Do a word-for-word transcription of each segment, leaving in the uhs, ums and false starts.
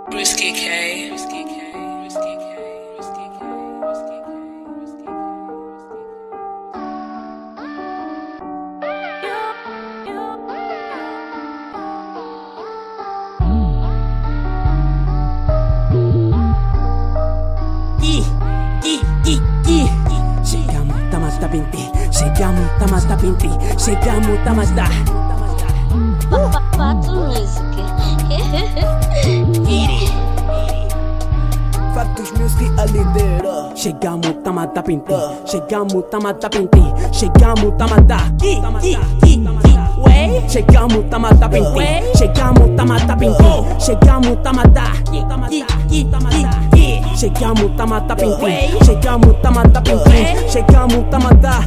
Risky K. Chegamos, tamata pinti. Chegamos, tamata pinti. Chegamos, tamata. Fato Music. Fatos Music a lidera. Chegamos, tamata pinti. Chegamos, tamata pinti. Chegamos, tamata. Chegamos, tamata pinti. Chegamos, tamata pinti. Chegamos, tamata. Chegamos, tamata pinti. Chegamos, tamata pinti. Chegamos, tamata.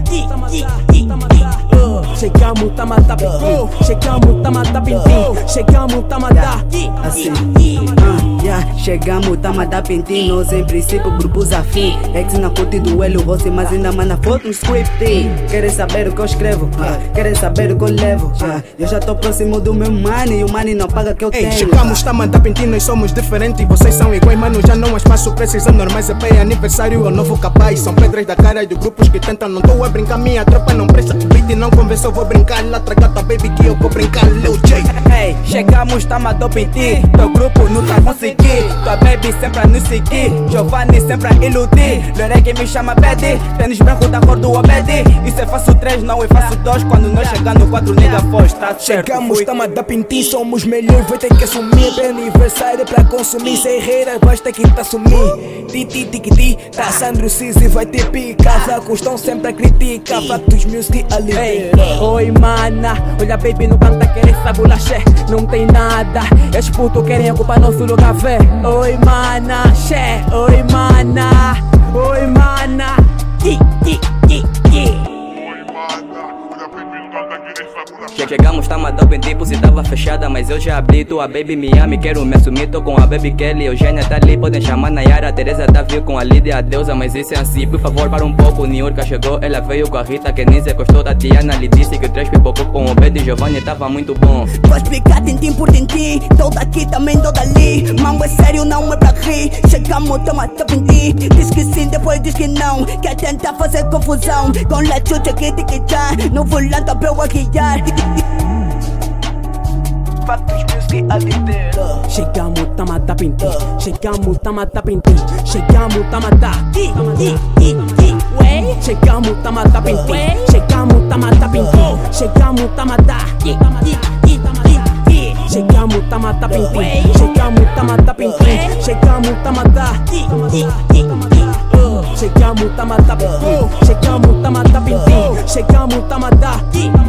Chegamos, tamata pinti. Chegamos, tamata pinti. Chegamos, tamata. Assim, ah, yeah. Chegamos, tamata pinti. Nós em princípio grupos afim. Ex na corte do Hélio Rossi, mas ainda manda foto no script. Querem saber o que eu escrevo? Ah, querem saber o que eu levo? Ah, eu já tô próximo do meu money e o money não paga que eu Ei, tenho. chegamos, tamata pinti, nós somos diferentes. Vocês são iguais, mano, já não há espaço. Preços normais, é pé aniversário, é novo capaz. São pedras da cara de grupos que tentam. Não tô a brincar, minha tropa não presta. O beat não conversou, vou brincar. Lá traga tua baby que eu vou brincar, Lil J. Ei, chegamos, tamata pinti. Teu grupo não tá conseguindo. Tua baby sempre a nos seguir. Giovanni sempre a iludir. Loreg me chama Betty. Tênis branco da cor do Obedi. Isso é faço três, não é faço dois. Quando nós chegar no quatro, nigga, foz, tá certo. Chegamos, tamata pinti. Somos melhores, vai ter que assumir. Aniversário pra consumir. Sem reira, basta que tá assumir. Titi, tiki, ti. Tá Sandro Cizi, vai ter pica. Fracos estão sempre a criticar. Fatos Music a lidera. Oi, mana. Olha, baby, no canta querer sabulaché. Não tem nada. Esses putos querem ocupar nosso lugar, vé. Oi, mana. Xé. Oi, mana. Oi, mana. Ki, ki, ki, ki. Chegamos, tamata pinti, pussy tava fechada, mas eu já abri. Tua baby me ama e quero me assumir. Tô com a baby Kelly, Eugênia tá ali. Podem chamar Nayara, Teresa tá viu com a Lídia, a deusa. Mas isso é assim, por favor, para um pouco. Niurka chegou, ela veio com a Rita, que nem se gostou da Tiana. Lhe disse que o três pipocou com o Betty. Giovanni tava muito bom. Vou explicar tintim por tintim. Tô daqui também, tô dali. Mambo é sério, não é pra rir. Chegamos, tamata pinti. Diz que sim, depois diz que não. Quer tentar fazer confusão com lechucha que te quitar. No volante pra eu a guiar. Fatos Music a lidera. Chegamos, tamata pinti. Chegamos, tamata pinti. Chegamos, tamata. Chegamos, tamata pinti. Chegamos, tamata pinti. Chegamos, tamata. Chegamos, tamata pinti. Chegamos, tamata pinti. Chegamos, tamata. Chegamos, tamata pinti. Chegamos, tamata pinti. Chegamos, tamata.